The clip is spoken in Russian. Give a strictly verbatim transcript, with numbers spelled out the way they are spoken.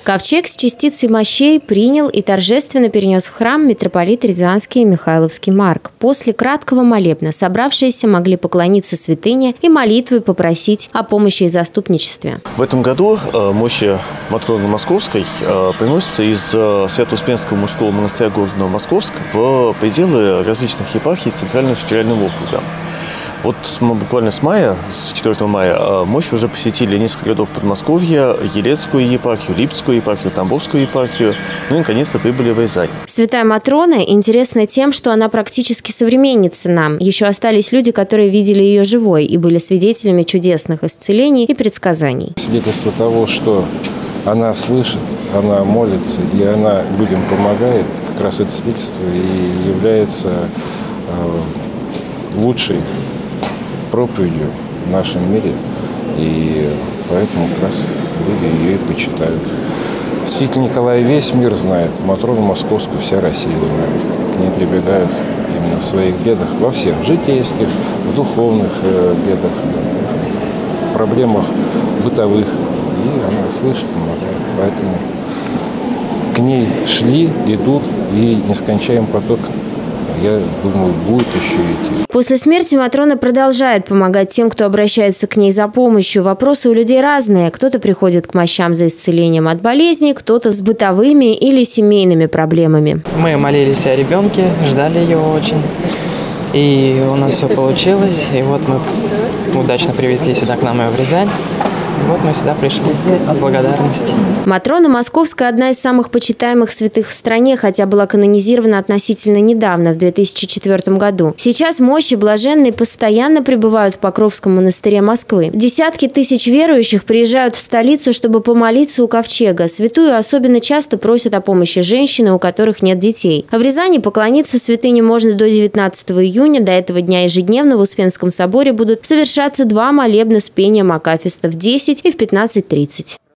Ковчег с частицей мощей принял и торжественно перенес в храм митрополит Рязанский и Михайловский Марк. После краткого молебна собравшиеся могли поклониться святыне и молитвой попросить о помощи и заступничестве. В этом году мощи Матроны Московской приносятся из Свято-Успенского мужского монастыря города Новомосковск в пределы различных епархий Центрального федерального округа. Вот буквально с мая, с четвёртого мая, мощи уже посетили несколько городов Подмосковья, Елецкую епархию, Липецкую епархию, Тамбовскую епархию, ну и наконец-то прибыли в Рязань. Святая Матрона интересна тем, что она практически современница нам. Еще остались люди, которые видели ее живой и были свидетелями чудесных исцелений и предсказаний. Свидетельство того, что она слышит, она молится и она людям помогает, как раз это свидетельство и является э, лучшей проповедью в нашем мире, и поэтому как раз люди ее и почитают. Святитель Николай весь мир знает, Матрону Московскую вся Россия знает. К ней прибегают именно в своих бедах, во всех житейских, в духовных бедах, проблемах бытовых. И она слышит, помогает. Поэтому к ней шли, идут, и нескончаемый поток, я думаю, будет еще идти. После смерти Матрона продолжает помогать тем, кто обращается к ней за помощью. Вопросы у людей разные. Кто-то приходит к мощам за исцелением от болезней, кто-то с бытовыми или семейными проблемами. Мы молились о ребенке, ждали его очень. И у нас все получилось. И вот мы удачно привезли сюда к нам ее в Рязань. Вот мы сюда пришли от благодарности. Матрона Московская – одна из самых почитаемых святых в стране, хотя была канонизирована относительно недавно, в две тысячи четвёртом году. Сейчас мощи блаженные постоянно пребывают в Покровском монастыре Москвы. Десятки тысяч верующих приезжают в столицу, чтобы помолиться у ковчега. Святую особенно часто просят о помощи женщины, у которых нет детей. А в Рязани поклониться святыне можно до девятнадцатого июня. До этого дня ежедневно в Успенском соборе будут совершаться два молебна с пением акафиста в десять и в пятнадцать тридцать.